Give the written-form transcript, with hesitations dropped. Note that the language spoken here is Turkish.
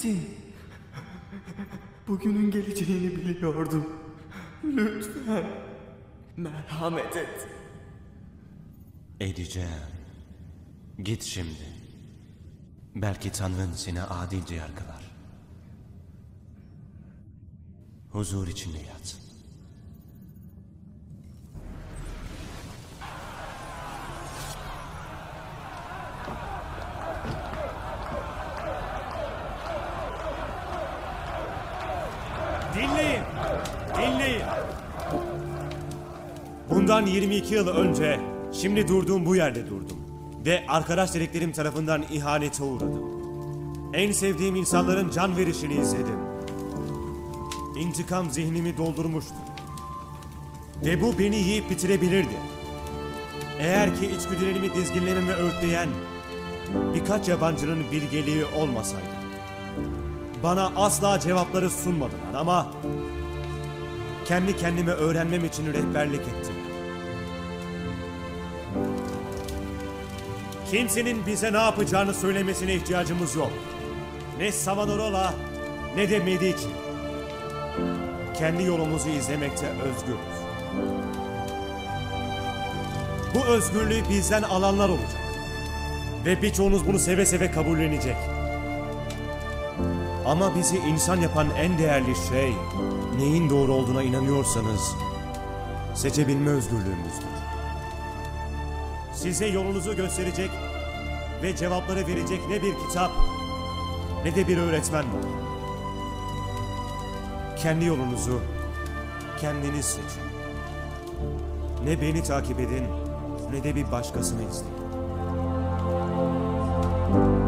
misin? Bugünün geleceğini biliyordum. Lütfen merhamet et. Edeceğim. Git şimdi. Belki Tanrın seni adilce yargılar. Huzur içinde yat. Dinleyin! Dinleyin! Bundan 22 yıl önce şimdi durduğum bu yerde durdum. Ve arkadaş dediklerim tarafından ihanete uğradım. En sevdiğim insanların can verişini izledim. İntikam zihnimi doldurmuştu. Ve bu beni yiyip bitirebilirdi. Eğer ki içgüdülerimi dizginlememi örtleyen birkaç yabancının bilgeliği olmasaydı. Bana asla cevapları sunmadılar ama kendi kendime öğrenmem için rehberlik ettiler. Kimsenin bize ne yapacağını söylemesine ihtiyacımız yok. Ne Savonarola ne de Medici. Kendi yolumuzu izlemekte özgürüz. Bu özgürlüğü bizden alanlar olacak. Ve birçoğunuz bunu seve seve kabullenecek. Ama bizi insan yapan en değerli şey, neyin doğru olduğuna inanıyorsanız, seçebilme özgürlüğümüzdür. Size yolunuzu gösterecek ve cevapları verecek ne bir kitap, ne de bir öğretmen var. Kendi yolunuzu kendiniz seçin. Ne beni takip edin, ne de bir başkasını izleyin.